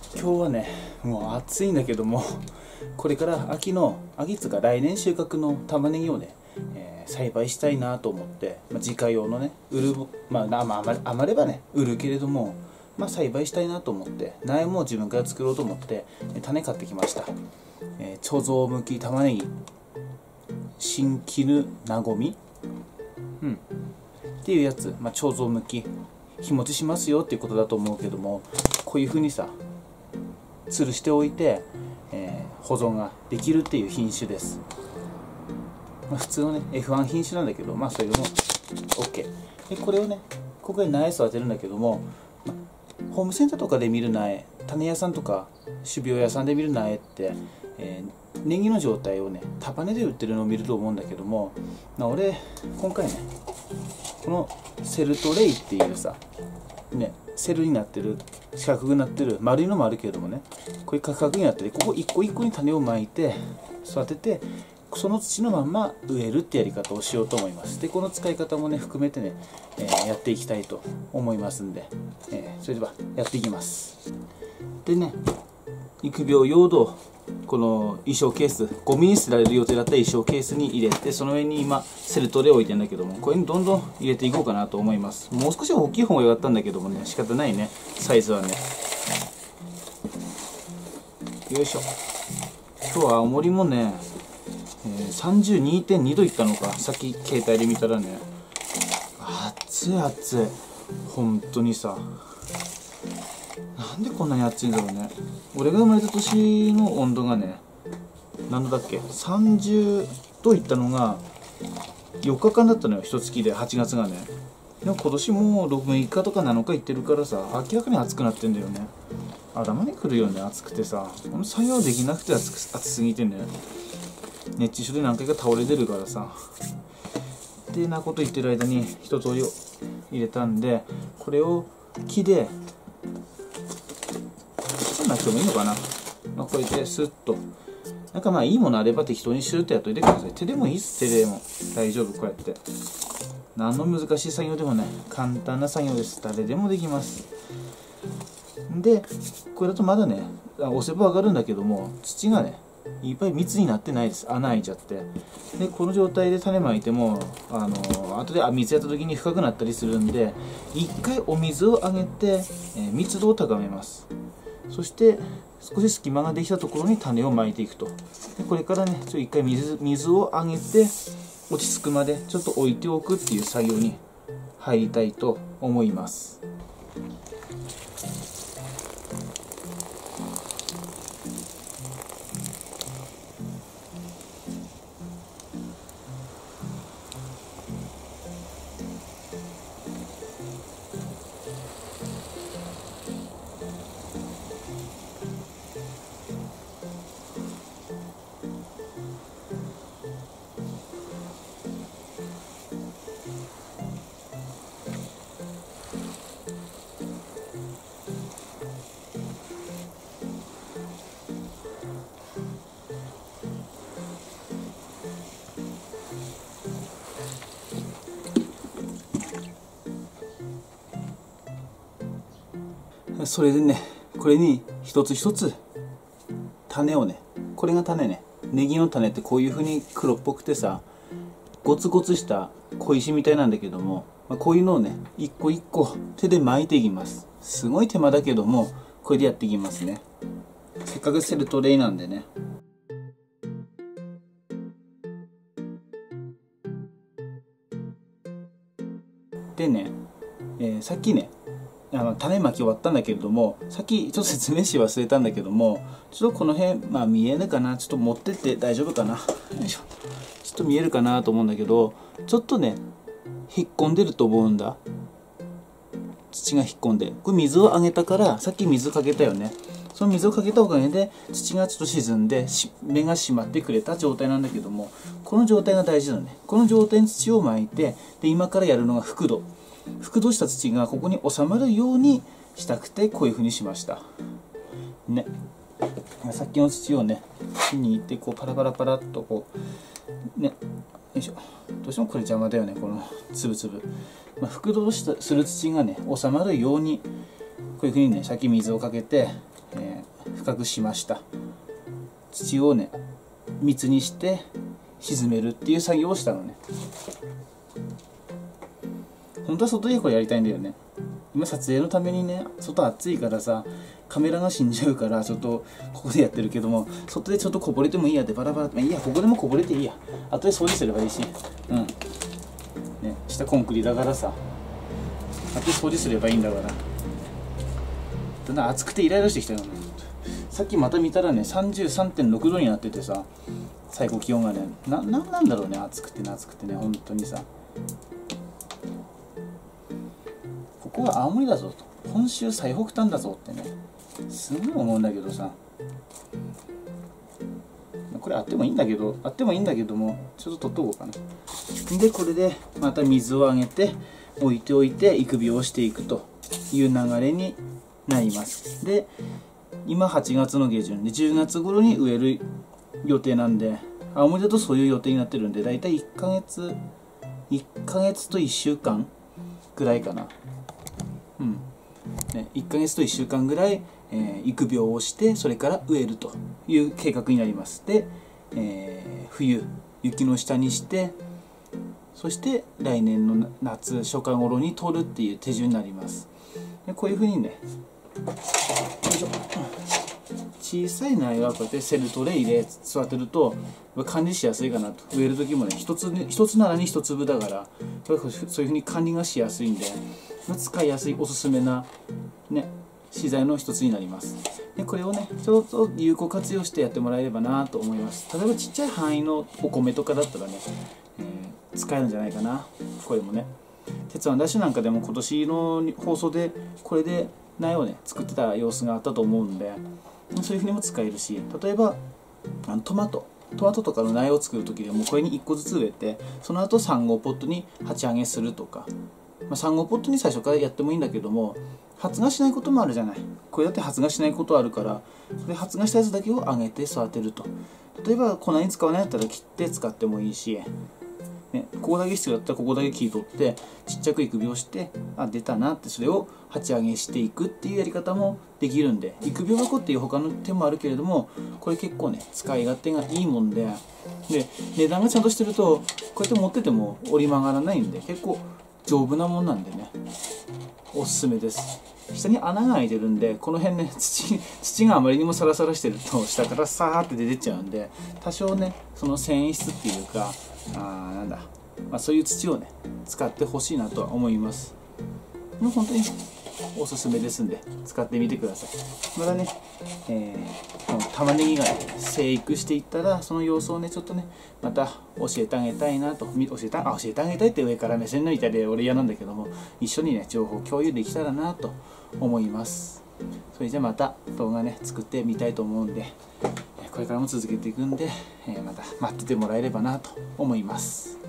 今日はね、もう暑いんだけども、これから秋っつうか来年収穫の玉ねぎをね、栽培したいなと思って、自家用のね、余ればね売るけれども、栽培したいなと思って苗も自分から作ろうと思って種買ってきました。貯蔵向き玉ねぎ新絹なごみ、っていうやつ、貯蔵向き日持ちしますよっていうことだと思うけども、こういう風にさ吊るしておいて、保存ができるっていう品種です。普通のね F1 品種なんだけど、それでも OK で、これをねここで苗育てるんだけども、ホームセンターとかで見る苗、種屋さんとか種苗屋さんで見る苗って、ネギの状態をね束ねで売ってるのを見ると思うんだけども、俺今回ねこのセルトレイっていうさね、セルになってる四角くなってる丸いのもあるけれどもね、こういう角になってて、ここ一個一個に種をまいて育てて、その土のまんま植えるってやり方をしようと思います。でこの使い方もね含めてね、やっていきたいと思いますんで、それではやっていきます。でね、育苗用土、この衣装ケース、ゴミに捨てられる予定だった衣装ケースに入れて、その上に今セルトレを置いてるんだけども、これにどんどん入れていこうかなと思います。もう少し大きい方が良かったんだけどもね、仕方ないね、サイズはね。よいしょ。今日は青森もね、32.2 度いったのか、さっき携帯で見たらね、暑い暑い、本当にさ、なんでこんなに暑いんだろうね。俺が生まれた年の温度がね、何度だっけ、30度いったのが4日間だったのよ、一月で、8月がね。でも今年も6日とか7日いってるからさ、明らかに暑くなってんだよね。頭にくるよね、暑くてさ。作業できなくて暑すぎてね、熱中症で何回か倒れてるからさ。ってなこと言ってる間に一通り入れたんで、これを木でそんな人もいいのかな、こうやってスッと、いいものあれば適当にシューッとやっといてください。手でもいいっす、手でも大丈夫。こうやって何の難しい作業でもね、簡単な作業です。誰でもできます。でこれだとまだね押せば上がるんだけども、土がねいっぱい密になってないです。穴開いちゃって。でこの状態で種まいても後で水やった時に深くなったりするんで、一回お水をあげて、密度を高めます。そして少し隙間ができたところに種をまいていくと。でこれからね一回水をあげて落ち着くまでちょっと置いておくっていう作業に入りたいと思います。それでね、これに一つ一つ種をね、これが種ね、ネギの種ってこういう風に黒っぽくてさ、ゴツゴツした小石みたいなんだけども、こういうのをね一個一個手で巻いていきます。すごい手間だけどもこれでやっていきますね。せっかくセルトレイなんでね。でね、さっきね種まき終わったんだけれども、さっきちょっと説明し忘れたんだけども、ちょっとこの辺見えるかな、ちょっと持ってって大丈夫かな、よいしょ。ちょっと見えるかなと思うんだけど、ちょっとね引っ込んでると思うんだ、土が引っ込んで。これ水をあげたから、さっき水かけたよね。その水をかけたおかげで土がちょっと沈んで芽が締まってくれた状態なんだけども、この状態が大事だね。この状態に土をまいて、で今からやるのが覆土した土がここに収まるようにしたくて、こういう風にしましたね。さっきの土をね土に入ってこうパラパラパラっとこうね、よいしょ。どうしてもこれ邪魔だよね、このつぶつぶ。覆土する土がね収まるように、こういう風にねさっき水をかけて、 深くしました。土をね密にして沈めるっていう作業をしたのね。本当は外でこれやりたいんだよね。今撮影のためにね、外暑いからさ、カメラが死んじゃうからちょっとここでやってるけども、外でちょっとこぼれてもいいやでバラバラ、いいやここでもこぼれていいや、後で掃除すればいいし、うんね、下コンクリだからさ、後で掃除すればいいんだから。だんだん暑くてイライラしてきたよね。さっきまた見たらね 33.6 度になっててさ、最高気温がね、なんだろうね、暑くてね本当にさ、ここは青森だぞと、本州最北端だぞってねすごい思うんだけどさ、これあってもいいんだけども、ちょっと取っとこうかな。でこれでまた水をあげて置いておいて育苗をしていくという流れになります。で今8月の下旬で10月頃に植える予定なんで、青森だとそういう予定になってるんで、だいたい1ヶ月と1週間ぐらいかな。1ヶ月と1週間ぐらい、育苗をしてそれから植えるという計画になります。で、冬雪の下にして、そして来年の夏初夏頃に取るっていう手順になります。でこういうふうにね、小さい苗はこうやってセルトレイで育てると管理しやすいかなと。植える時もね、一つならに一粒だから、そういうふうに管理がしやすいんで、使いやすいおすすめな、ね、資材の一つになります。でこれをねちょっと有効活用してやってもらえればなと思います。例えばちっちゃい範囲のお米とかだったらね、使えるんじゃないかな。これもね、鉄腕ダッシュなんかでも今年の放送でこれで苗をね作ってた様子があったと思うんで、そういうふうにも使えるし、例えばトマトとかの苗を作る時でもこれに1個ずつ植えて、その後3号ポットに鉢上げするとか、3号ポットに最初からやってもいいんだけども、発芽しないこともあるじゃない。これだって発芽しないことあるから、それ発芽したやつだけを上げて育てると。例えば粉に使わないんだったら切って使ってもいいし、ね、ここだけ必要だったらここだけ切り取ってちっちゃく育苗して、出たなってそれを鉢上げしていくっていうやり方もできるんで、育苗箱っていう他の手もあるけれども、これ結構ね使い勝手がいいもんで、値段がちゃんとしてるとこうやって持ってても折り曲がらないんで、結構丈夫なもんなんでね、おすすめです。下に穴が開いてるんで、この辺ね土があまりにもサラサラしてると下からさーって出てっちゃうんで、多少ねその繊維質っていうかそういう土をね使ってほしいなとは思います。本当におすすめですんで使ってみてください。またね、この玉ねぎが、生育していったらその様子をねちょっとねまた教えてあげたいなと、教えてあげたいって上から目線抜いたり俺嫌なんだけども、一緒にね情報共有できたらなと思います。それじゃまた動画ね作ってみたいと思うんで、これからも続けていくんで、また待っててもらえればなと思います。